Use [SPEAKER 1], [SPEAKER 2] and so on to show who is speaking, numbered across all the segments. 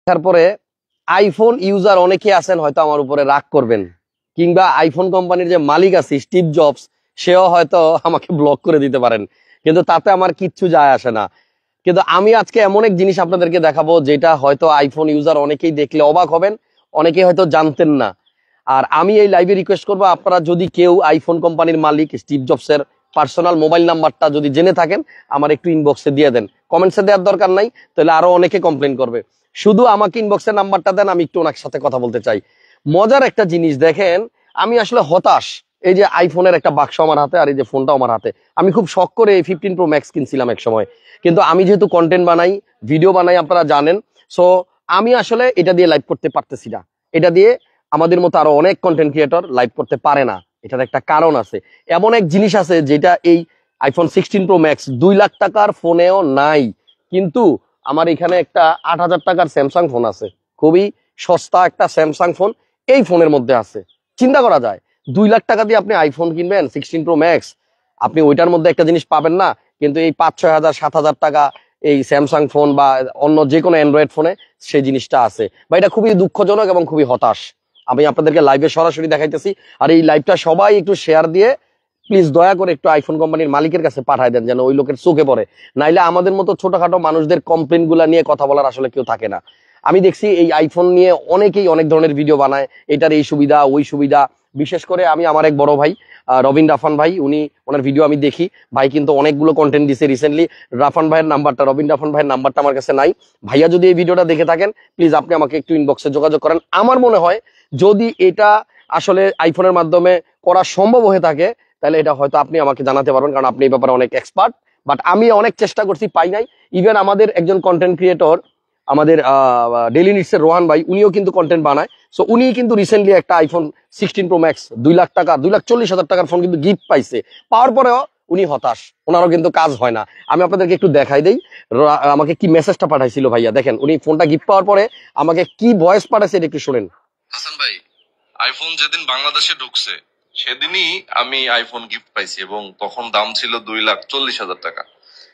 [SPEAKER 1] তারপরে iPhone user অনেকে আছেন হয়তো আমার উপরে রাগ করবেন, কিংবা আইফোন কোম্পানির যে মালিক আছে স্টিভ জবস, সেও হয়তো আমাকে ব্লক করে দিতে পারেন, কিন্তু তাতে আমার কিচ্ছু যায় আসে না। কিন্তু আমি আজকে এমন এক জিনিস আপনাদেরকে দেখাবো যেটা হয়তো আইফোন ইউজার অনেকেই দেখলে অবাক হবেন, অনেকেই হয়তো জানতেন না। আর আমি এই লাইভে রিকোয়েস্ট করবো, আপনারা যদি কেউ আইফোন কোম্পানির মালিক স্টিভ জবসের পার্সোনাল মোবাইল নাম্বারটা যদি জেনে থাকেন, আমার একটু ইনবক্সে দিয়ে দেন। কমেন্টসে দেওয়ার দরকার নাই, তাহলে আরো অনেকে কমপ্লেন করবে। শুধু আমাকে ইনবক্সের নাম্বারটা দেন, আমি একটু ওনার সাথে কথা বলতে চাই। মজার একটা জিনিস দেখেন, আমি আসলে হতাশ। এই যে আইফোনের একটা বাক্স আমার হাতে, আর এই যে ফোনটা আমার হাতে। আমি খুব শখ করে এই 15 Pro Max কিনছিলাম এক সময়, কিন্তু আমি যেহেতু কন্টেন্ট বানাই, ভিডিও বানাই, আপনারা জানেন, সো আমি আসলে এটা দিয়ে লাইভ করতে পারতেছি না। এটা দিয়ে আমাদের মতো আরো অনেক কন্টেন্ট ক্রিয়েটর লাইভ করতে পারে না। এটার একটা কারণ আছে। এমন এক জিনিস আছে যেটা এই আইফোন 16 Pro Max 2 লাখ টাকার ফোনেও নাই, কিন্তু আমার এখানে একটা 8,000 টাকার স্যামসাং ফোন আছে, খুবই সস্তা একটা স্যামসাং ফোন এই ফোনের মধ্যে আছে। চিন্তা করা যায়, 2 লাখ টাকা দিয়ে আপনি আইফোন কিনবেন 16 Pro Max, আপনি ওইটার মধ্যে একটা জিনিস পাবেন না, কিন্তু এই 5-6 হাজার 7,000 টাকা এই স্যামসাং ফোন বা অন্য যে কোনো অ্যান্ড্রয়েড ফোনে সেই জিনিসটা আছে। বা এটা খুবই দুঃখজনক এবং খুবই হতাশ। আমি আপনাদেরকে লাইভে সরাসরি দেখাইতেছি, আর এই লাইভটা সবাই একটু শেয়ার দিয়ে প্লিজ দয়া করে একটু আইফোন কোম্পানির মালিকের কাছে পাঠায় দেন, যেন ওই লোকের চোখে পড়ে। নাইলে আমাদের মতো ছোটখাটো মানুষদের কমপ্লেন গুলা নিয়ে কথা বলার আসলে কেউ থাকে না। আমি দেখছি এই আইফোন নিয়ে অনেকেই অনেক ধরনের ভিডিও বানায়, এটার এই সুবিধা ওই সুবিধা। বিশেষ করে আমি আমার এক বড় ভাই রবিন রাফান ভাই, ওনার ভিডিও আমি দেখি। ভাই কিন্তু অনেকগুলো কন্টেন্ট দিছে রিসেন্টলি। রবিন রাফান ভাইয়ের নাম্বারটা আমার কাছে নাই। ভাইয়া যদি এই ভিডিওটা দেখে থাকেন, প্লিজ আপনি আমাকে একটু ইনবক্সে যোগাযোগ করেন। আমার মনে হয় যদি এটা আসলে আইফোনের মাধ্যমে করা সম্ভব হয়ে থাকে, তাহলে এটা হয়তো আপনি আমাকে জানাতে পারবেন, কারণ আপনি এই ব্যাপারে অনেক এক্সপার্ট। বাট আমি অনেক চেষ্টা করছি, পাই নাই। ইভেন আমাদের একজন কন্টেন্ট ক্রিয়েটর, আমাদের ডেইলি নিডস এর রোহান ভাই, উনিও কিন্তু কন্টেন্ট বানায়। সো উনি কিন্তু রিসেন্টলি একটা আইফোন 16 Pro Max 2 লাখ টাকা 2,40,000 টাকার ফোন কিন্তু গিফট পাইছে। পাওয়ার পরেও উনি হতাশ, ওনারও কিন্তু কাজ হয় না। আমি আপনাদেরকে একটু দেখাই দেই আমাকে কি মেসেজটা পাঠাইছিল ভাইয়া। দেখেন উনি ফোনটা গিফট পাওয়ার পরে আমাকে কি ভয়েস পাঠাইছে, এটা একটু শুনেন।
[SPEAKER 2] হাসান ভাই, আইফোন যেদিন বাংলাদেশে ঢুকছে সেদিনই আমি আইফোন গিফট পাইছি, এবং তখন দাম ছিল 2,40,000 টাকা,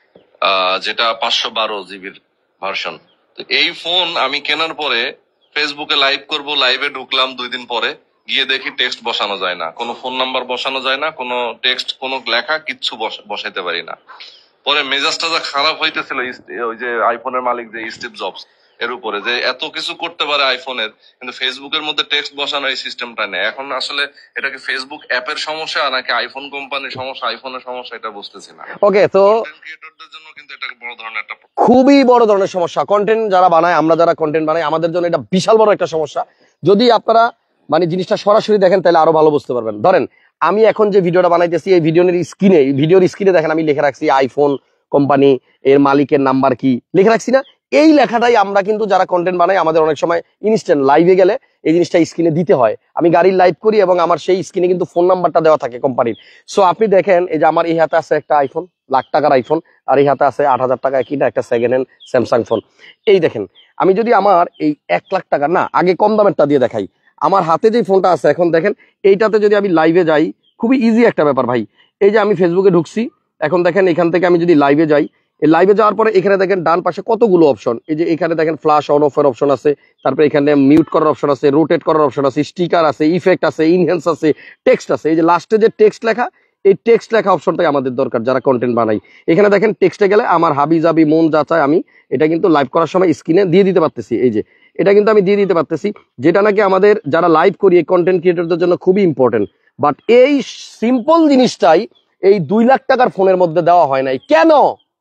[SPEAKER 2] যেটা 512 জিবির ভার্সন। তো এই ফোন আমি কেনার পরে ফেসবুকে লাইভ করব, লাইভে ঢুকলাম 2 দিন পরে, গিয়ে দেখি টেক্সট বসানো যায় না, কোনো ফোন নাম্বার বসানো যায় না, কোনো টেক্সট, কোনো লেখা কিচ্ছু বসাইতে পারি না। পরে মেজাজটা যা খারাপ হইতেছিল ওই যে আইফোনের মালিক যে স্টিভ জবস এর উপরে, যে এত কিছু করতে পারে আইফোনের, কিন্তু ফেসবুকের মধ্যে টেক্সট বসানো এই সিস্টেমটা নেই। এখন আসলে এটা কি ফেসবুক অ্যাপের সমস্যা নাকি আইফোন কোম্পানির সমস্যা, আইফোনের সমস্যা, এটা বুঝতেছি না।
[SPEAKER 1] ওকে, তো
[SPEAKER 2] ক্রিয়েটরদের জন্য কিন্তু এটা বড় ধরনের একটা,
[SPEAKER 1] খুবই বড় ধরনের সমস্যা। কন্টেন্ট যারা বানায়, আমরা যারা কন্টেন্ট বানাই, আমাদের জন্য এটা বিশাল বড় একটা সমস্যা। যদি আপনারা মানে জিনিসটা সরাসরি দেখেন, তাহলে আরো ভালো বুঝতে পারবেন। ধরেন আমি এখন যে ভিডিওটা বানাইতেছি, এই ভিডিওর স্ক্রিনে দেখেন আমি লিখে রাখছি আইফোন কোম্পানি এর মালিকের নাম্বার কি লিখে রাখছি না? এই লেখাটাই আমরা কিন্তু যারা কন্টেন্ট বানাই, আমাদের অনেক সময় ইনস্ট্যান্ট লাইভে গেলে এই জিনিসটা স্ক্রিনে দিতে হয়। আমি গাড়ির লাইভ করি এবং আমার সেই স্ক্রিনে কিন্তু ফোন নাম্বারটা দেওয়া থাকে কোম্পানির। সো আপনি দেখেন, এই যে আমার এই হাতে আছে একটা আইফোন, লাখ টাকার আইফোন, আর এই হাতে আছে 8,000 টাকায় কিনা একটা সেকেন্ড হ্যান্ড স্যামসাং ফোন। এই দেখেন, আমি যদি আমার এই 1 লাখ টাকা না, আগে কম দামেরটা দিয়ে দেখাই। আমার হাতে যে ফোনটা আছে এখন দেখেন, এইটাতে যদি আমি লাইভে যাই, খুবই ইজি একটা ব্যাপার ভাই। এই যে আমি ফেসবুকে ঢুকছি, এখন দেখেন এখান থেকে আমি যদি লাইভে যাই, এই লাইভে যাওয়ার পরে এখানে দেখেন ডান পাশে কতগুলো অপশন। এই যে এখানে দেখেন ফ্ল্যাশ অন অফ এর অপশন আছে, তারপরে এখানে মিউট করার অপশন আছে, রোটেট করার অপশন আছে, স্টিকার আছে, ইফেক্ট আছে, ইনহ্যান্স আছে, টেক্সট আছে। এই যে লাস্টে যে টেক্সট লেখা, এই টেক্সট লেখা অপশনটাই আমাদের দরকার যারা কন্টেন্ট বানাই। এখানে দেখেন টেক্সটে গেলে আমার হাবি জাবি মন যা চায় আমি এটা কিন্তু লাইভ করার সময় স্ক্রিনে দিয়ে দিতে পারতেছি। এই যে এটা কিন্তু আমি দিয়ে দিতে পারতেছি, যেটা নাকি আমাদের যারা লাইভ করি এই কন্টেন্ট ক্রিয়েটরদের জন্য খুবই ইম্পর্টেন্ট। বাট এই সিম্পল জিনিসটাই এই 2 লাখ টাকার ফোনের মধ্যে দেওয়া হয় নাই কেন?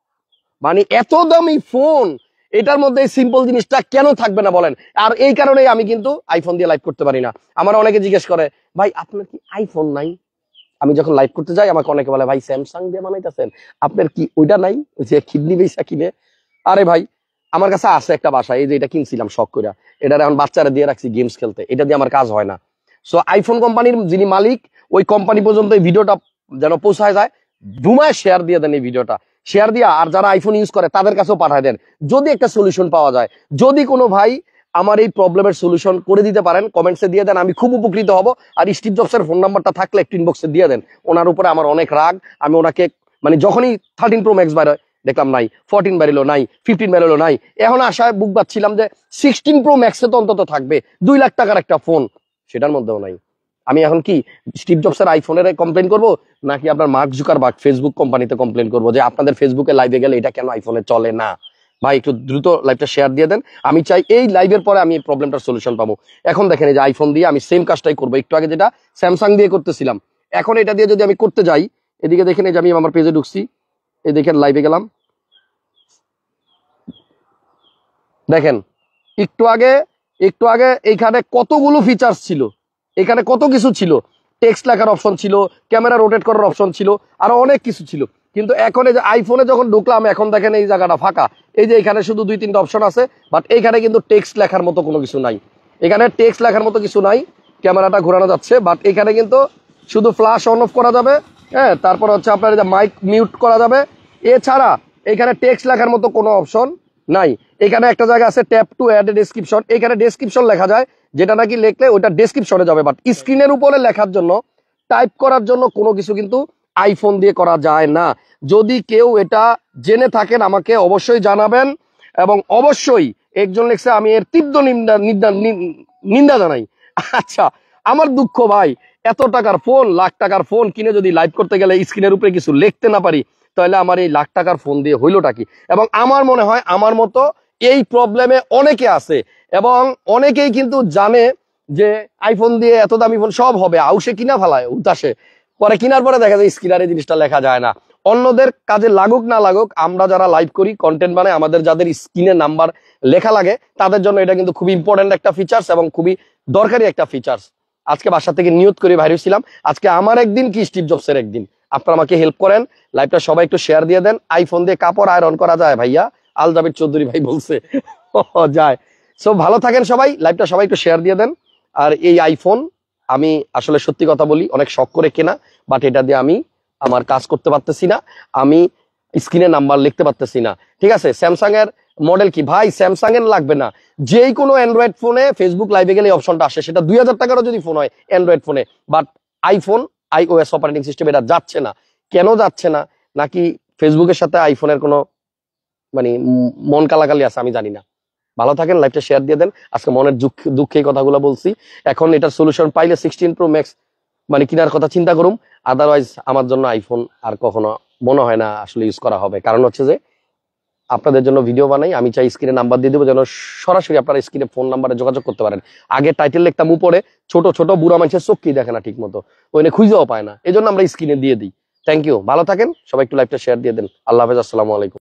[SPEAKER 1] মানে এত দামি ফোন, এটার মধ্যে এই সিম্পল জিনিসটা কেন থাকবে না বলেন? আর এই কারণেই আমি কিন্তু আইফোন দিয়ে লাইভ করতে পারি না। আমার অনেকে জিজ্ঞেস করে, ভাই আপনার কি আইফোন নাই? আমি যখন লাইভ করতে যাই আমাকে অনেকে বলে, ভাই স্যামসাং দিয়ে বানাইতেছেন, আপনার কি ওইটা নাই, যে কিডনি বেচা কিনে? আরে ভাই, আমার কাছে আছে একটা বাসা, এই যে এটা কিনছিলাম শখ করে, এটা এখন বাচ্চারা দিয়ে রাখছি গেমস খেলতে, এটা দিয়ে আমার কাজ হয় না। সো আইফোন কোম্পানির যিনি মালিক, ওই কোম্পানি পর্যন্ত এই ভিডিওটা যেন পৌঁছায় যায়, ধুমায় শেয়ার দিয়ে দেন এই ভিডিওটা, শেয়ার দিয়া আর যারা আইফোন ইউজ করে তাদের কাছেও পাঠায় দেন, যদি একটা সলিউশন পাওয়া যায়। যদি কোনো ভাই আমার এই প্রবলেমের সলিউশন করে দিতে পারেন, কমেন্টসে দিয়ে দেন, আমি খুব উপকৃত হব। আর স্টিভ জবসের ফোন নাম্বারটা থাকলে একটু ইনবক্সে দিয়ে দেন। ওনার উপরে আমার অনেক রাগ। আমি ওনাকে মানে যখনই 13 Pro Max বাইর হয়, দেখলাম নাই, 14 বেরোলো নাই, 15 বেরোলো নাই। এখন আশায় বুক বাচ্ছিলাম যে 16 প্রো ম্যাক্সে তো অন্তত থাকবে, 2 লাখ টাকার একটা ফোন, সেটার মধ্যেও নাই। আমি এখন কি স্টিভ জবসের আইফোনের কমপ্লেন করব, নাকি আপনার মার্ক জুকারবার্গ ফেসবুক কোম্পানিতে কমপ্লেন করবো যে আপনাদের ফেসবুকে লাইভে গেলে এটা কেন আইফোনে চলে না? ভাই একটু দ্রুত লাইভটা শেয়ার দিয়ে দেন, আমি চাই এই লাইভের পরে আমি এই প্রবলেমটার সলিউশন পাবো। এখন দেখেন এই যে আইফোন দিয়ে আমি সেম কাজটাই করবো, একটু আগে যেটা স্যামসাং দিয়ে করতেছিলাম, এখন এটা দিয়ে যদি আমি করতে যাই, এদিকে দেখেন এই যে আমি আমার পেজে ঢুকছি, এই দেখেন লাইভে গেলাম, দেখেন একটু আগে এইখানে কতগুলো ফিচার্স ছিল, এখানে কত কিছু ছিল, টেক্সট লেখার অপশন ছিল, ক্যামেরা রোটেট করার অপশন ছিল, আরো অনেক কিছু ছিল। কিন্তু এখন এই যে আইফোনে যখন ঢুকলাম, এখন দেখেন এই জায়গাটা ফাঁকা, এই যে এখানে শুধু 2-3টা অপশন আছে, বাট এইখানে কিন্তু টেক্সট লেখার মতো কোনো কিছু নাই, এখানে টেক্সট লেখার মতো কিছু নাই, ক্যামেরাটা ঘোরানো যাচ্ছে, বাট এখানে কিন্তু শুধু ফ্ল্যাশ অন অফ করা যাবে, হ্যাঁ, তারপর হচ্ছে আপনার এই যে মাইক মিউট করা যাবে, এছাড়া এখানে টেক্সট লেখার মতো কোনো অপশন নাই। এখানে একটা জায়গা আছে tap to add a description, এখানে ডেসক্রিপশন লেখা যায়, যেটা নাকি লিখলে ওটা ডেসক্রিপশনে যাবে, বাট স্ক্রিনের উপরে লেখার জন্য, টাইপ করার জন্য কোনো কিছু কিন্তু আইফোন দিয়ে করা যায় না। যদি কেউ এটা জেনে থাকেন আমাকে অবশ্যই জানাবেন, এবং অবশ্যই একজন লিখছে আমি এর তীব্র নিন্দা জানাই। আচ্ছা, আমার দুঃখ ভাই, এত টাকার ফোন, লাখ টাকার ফোন কিনে যদি লাইভ করতে গেলে স্ক্রিনের উপরে কিছু লিখতে না পারি, তাহলে আমার এই লাখ টাকার ফোন দিয়ে হইলোটা কি? এবং আমার মনে হয় আমার মতো এই প্রবলেমে অনেকে আছে, এবং অনেকেই কিন্তু জানে যে আইফোন দিয়ে এত দামি ফোন সব হবে, আউসে কিনা ফেলায় উদাসে, পরে কিনার পরে দেখা যায় স্ক্রিনারে জিনিসটা লেখা যায় না। অন্যদের কাজে লাগুক না লাগুক, আমরা যারা লাইভ করি, কন্টেন্ট বানাই, আমাদের যাদের স্ক্রিনের নাম্বার লেখা লাগে, তাদের জন্য এটা কিন্তু খুবই ইম্পর্টেন্ট একটা ফিচার্স এবং খুবই দরকারি একটা ফিচার্স। আজকে বাসা থেকে নিয়ত করে বাইরে হয়েছিলাম, আজকে আমার একদিন কি স্টিভ জবসের একদিন, আপনারা আমাকে হেল্প করেন, লাইভটা সবাই একটু শেয়ার দিয়ে দেন। আইফোন দিয়ে কাপড় আয়রন করা যায় ভাইয়া, আল জাবেদ চৌধুরী ভাই বলছে যায়। সো ভালো থাকেন সবাই, লাইভটা সবাই একটু শেয়ার দিয়ে দেন। আর এই আইফোন আমি আসলে সত্যি কথা বলি অনেক শখ করে কেনা, বাট এটা দিয়ে আমি আমার কাজ করতে পারতেছি না, আমি স্ক্রিনে নাম্বার লিখতে পারতেছি না। ঠিক আছে, স্যামসাং এর মডেল কি ভাই, স্যামসাং এর লাগবে না, যে কোনো অ্যান্ড্রয়েড ফোনে ফেসবুক লাইভে গেলে অপশনটা আসে, সেটা 2000 টাকারও যদি ফোন হয় অ্যান্ড্রয়েড ফোনে, but iPhone iOS operating system এটা যাচ্ছে না। কেন যাচ্ছে না? নাকি ফেসবুকের সাথে আইফোনের কোনো মানে মন কালাকালি আছে, আমি জানি না। ভালো থাকেন, লাইভটা শেয়ার দিয়ে দেন। আজকে মনের দুঃখে কথাগুলো বলছি, এখন এটার সলিউশন পাইলে 16 প্রো ম্যাক্স মানে কেনার কথা চিন্তা করুম, আদারওয়াইজ আমার জন্য আইফোন আর কখনো মনে হয় না আসলে ইউজ করা হবে। কারণ হচ্ছে যে আপনাদের জন্য ভিডিও বানাই, আমি চাই স্ক্রিনে নাম্বার দিয়ে দেবো, যেন সরাসরি আপনারা স্ক্রিনে ফোন নাম্বারে যোগাযোগ করতে পারেন। আগে টাইটেল লিখতাম উপরে, ছোট ছোট বুড়া মানুষের চোখকেই দেখে না ঠিক মতো, ওইনে খুঁজেও পায় না, এই জন্য আমরা স্ক্রিনে দিয়ে দিই। থ্যাংক ইউ, ভালো থাকেন সবাই, একটু লাইভটা শেয়ার দিয়ে দেন। আল্লাহ হাফেজ, আসসালামু আলাইকুম।